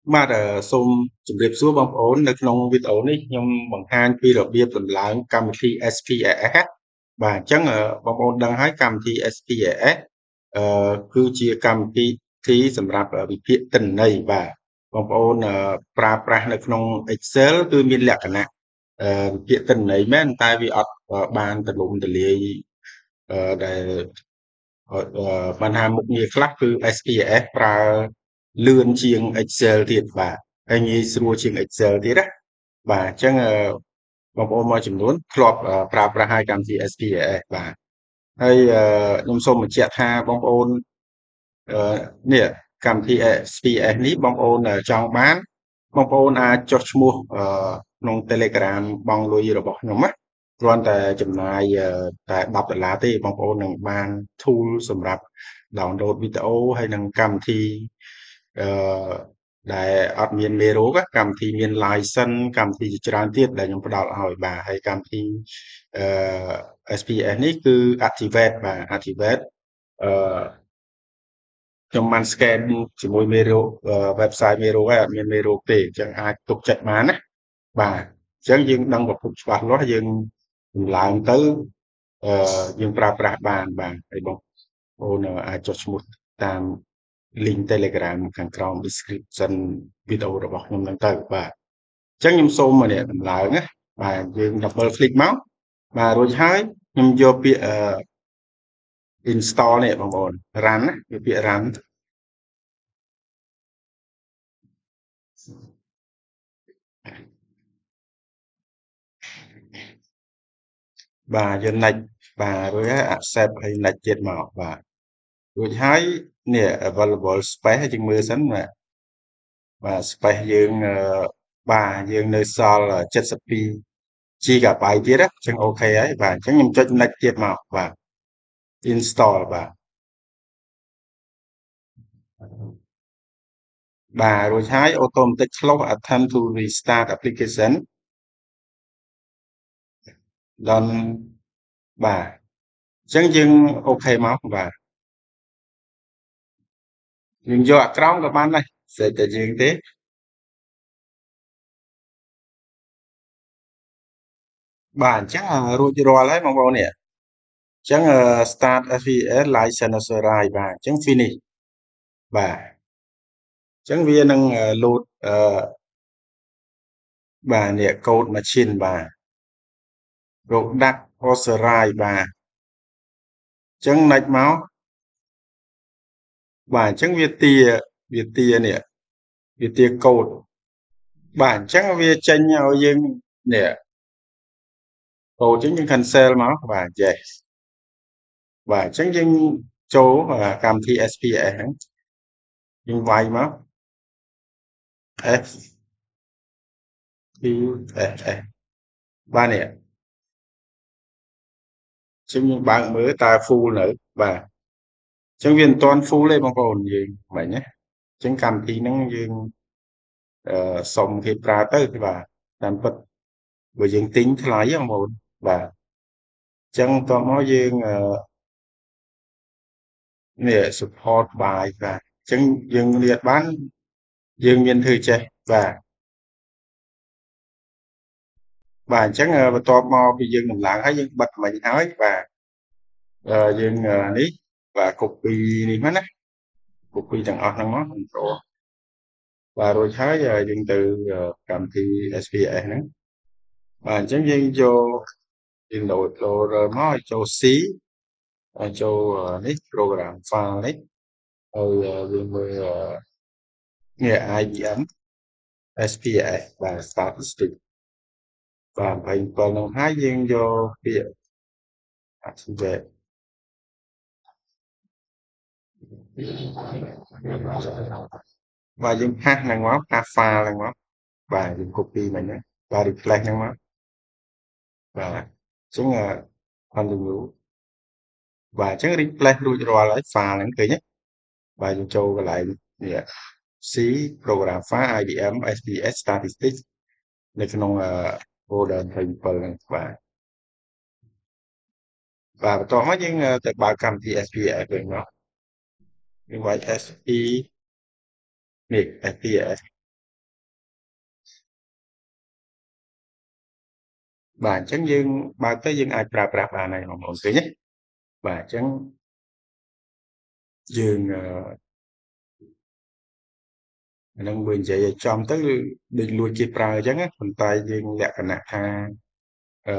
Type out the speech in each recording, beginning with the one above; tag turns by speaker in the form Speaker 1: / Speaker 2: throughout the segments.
Speaker 1: បាទសូមជម្រាបសួរបងប្អូននៅក្នុងវីដេអូនេះខ្ញុំបង្ហាញពីរបៀបដំឡើងកម្មវិធី SPAS បាទអញ្ចឹងបងប្អូនដឹងហើយកម្មវិធី SPAS គឺជាកម្មវិធីសម្រាប់វិភាគទិន្នន័យបាទបងប្អូនប្រើប្រាស់នៅក្នុង Excel គឺមានលក្ខណៈវិភាគទិន្នន័យមែនតែវាអត់បានទូលំទូលាយដែលបញ្ហាមុខងារខ្លះគឺ SPAS ប្រើលឿនជាង Excel ទៀតបាទហើយងាយស្រួលជាង Excel ទៀតណាបាទអញ្ចឹងបងប្អូនមួយចំនួនធ្លាប់ប្រើប្រាស់ហើយកម្មវិធី SPAS បាទហើយខ្ញុំសូមបញ្ជាក់ថាបងប្អូននេះកម្មវិធី SPAS នេះបងប្អូនចង់បានបងប្អូនអាចចុះឈ្មោះក្នុង Telegram បង់លុយរបស់ខ្ញុំណាគ្រាន់តែចំណាយតែ$10ទេបងប្អូននឹងបាន tool សម្រាប់ download វីដេអូហើយនឹងកម្មវិធីអឺដែលអត់មានមេរោគកម្មវិធីមាន license កម្មវិធីជាច្រើនទៀតដែលខ្ញុំផ្ដល់ឲ្យបាទហើយកម្មវិធីអឺ SPS នេះគឺ activate បាទ activate អឺខ្ញុំបាន scan ជាមួយមេរោគ website មេរោគហើយអត់មានមេរោគទេអញ្ចឹងអាចទុកចិត្តបានណាបាទអញ្ចឹងយើងដឹងប្រភពច្បាស់លាស់យើងចម្លើយទៅយើងប្រើប្រាស់បានបាទហើយបងប្អូនអាចចុះឈ្មោះតាម link Telegram ខាងក្រោម description វីដេអូរបស់ខ្ញុំហ្នឹងទៅបាទអញ្ចឹងខ្ញុំសូមនេះដំឡើងណាបាទយើង double click មកបាទរួចហើយខ្ញុំយកពាក្យinstall នេះបងប្អូន run ណាវាពាក្យ run បាទយើង next បាទរួចហើយ accept ហើយ next ទៀតមកបាទរួចហើយនេះ available space យើងមើលសិនបាទបាទ space យើងបាទយើងនៅសល់72 GB ទៀតណាអញ្ចឹងអូខេហើយបាទអញ្ចឹងខ្ញុំចុច next ទៀតមកបាទ install បាទបាទរួចហើយ automatic close attempt to restart application done បាទអញ្ចឹងយើងអូខេមកបាទយើងយកអាក្រោមក៏បានដែរស្អីតែយើងទេបាទអញ្ចឹងរួចរាល់ហើយបងប្អូននេះអញ្ចឹងstart FPS license authorize បាទអញ្ចឹង finish បាទអញ្ចឹងវានឹង load បាទនេះ code machine បាទ product authorize បាទអញ្ចឹង next មកបាទអញ្ចឹងវាទានេះវាទា code បាទអញ្ចឹងវាចេញឲ្យយើងនេះ code អញ្ចឹងយើង cancel មកបាទ yes បាទអញ្ចឹងយើងចូលកម្មវិធី SPS ហ្នឹងយើងវាយមក SPS បាទនេះអញ្ចឹងយើងបើកមើលតើ full នៅបាទអញ្ចឹងវាមិនទាន់ full ទេបងប្អូនយើងមិញណាអញ្ចឹងកម្មវិធីហ្នឹងយើងសុំគេប្រើទៅបាទតាមពិតបើយើងទិញថ្លៃបងប្អូនបាទអញ្ចឹងតោះមកយើងនេះ support by បាទអញ្ចឹងយើងរៀនបានយើងមានធ្វើចេះបាទបាទអញ្ចឹងបន្ទាប់មកពីយើងដំឡើងហើយយើងបិទមិញហើយបាទយើងនេះបាទ copy នេះមកណា copy ទាំងអស់ហ្នឹងមក control បាទរួចហើយយើងទៅកម្មវិធី SPS ហ្នឹងបាទអញ្ចឹងយើងយកយើង load មកឲ្យចូល C ឲ្យចូលនេះ program file នេះហើយយើងមើលនេះ IBM SPS បាទ statistic បាទ27ហ្នឹងហើយយើងយកពាក្យ activate បាទយើងផាសហ្នឹងមកផាស file ហ្នឹងមកបាទយើង copy មិញហ្នឹងបាទ replace ហ្នឹងមកបាទអញ្ចឹងcontinue បាទអញ្ចឹង replace រួចរាល់ហើយ file ហ្នឹងឃើញទេបាទយើងចូលកន្លែងនេះ C program file IBM SPS statistics នៅក្នុងfolder 27ហ្នឹងបាទបាទបន្ទាប់មកយើងទៅបើកកម្មវិធី SPS វិញមកយើងវាយ SE នេះ SPS បាទអញ្ចឹងយើងបើកទៅយើងអាចប្រើប្រាស់បានហើយបងប្អូនឃើញទេបាទអញ្ចឹងយើងអានឹងបើនិយាយឲ្យចំទៅដូចលួចគេប្រើអញ្ចឹងណាប៉ុន្តែយើងលក្ខណៈថាអឺ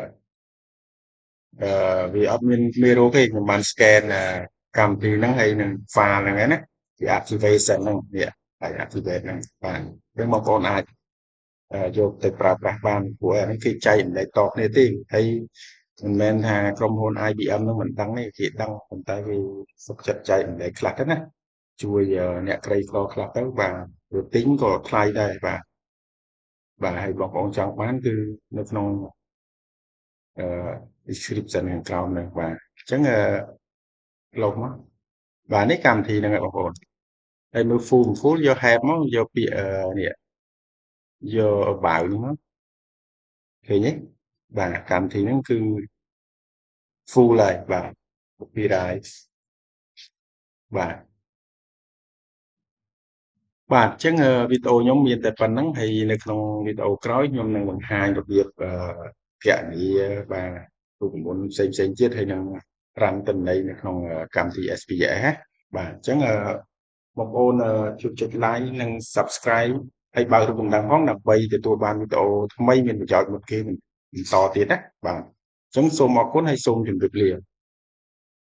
Speaker 1: វាអត់មានមេរោគទេខ្ញុំបាន scan កម្មវិធីហ្នឹងហើយនឹង file ហ្នឹងឯណាវា activation ហ្នឹងវាហើយ activate ហ្នឹងបាទអញ្ចឹងបងប្អូនអាចយកទៅប្រើប្រាស់បានព្រោះអានេះគេចែកម្លែកតគ្នាទេហើយមិនមែនថាក្រុមហ៊ុន IBM នឹងមិនដឹងទេគេដឹងប៉ុន្តែគេសុខចិត្តចែកម្លែកខ្លះទៅណាជួយអ្នកក្រីក្រខ្លះទៅបាទវាទិញក៏ថ្លៃដែរបាទហើយបងប្អូនចង់បានគឺនៅក្នុងអឺ description ខាងក្រោមហ្នឹងបាទអញ្ចឹងលុបមកបាទនេះកម្មវិធីហ្នឹងបងប្អូនហើយមើល full យក help មកយកពាក្យនេះយក about នេះមកឃើញទេបាទកម្មវិធីហ្នឹងគឺ full ហើយបាទ copyright បាទបាទអញ្ចឹងវីដេអូខ្ញុំមានតែប៉ុណ្្នឹងហើយនៅក្នុងវីដេអូក្រោយខ្ញុំនឹងបង្ហាញរបៀបគណនាបាទរូបមន្តផ្សេងទៀតហើយនឹងរ៉ាំទិន្នន័យនៅក្នុងកម្មវិធី SPSS ណាបាទអញ្ចឹងបងប្អូនជួយចុច like និង subscribe ហើយបើករូបកណ្ដឹងផងដើម្បីទទួលបានវីដេអូថ្មីមានប្រយោជន៍មុនគេបន្តទៀតណាបាទអញ្ចឹងសូមអរគុណហើយសូមជម្រាបលា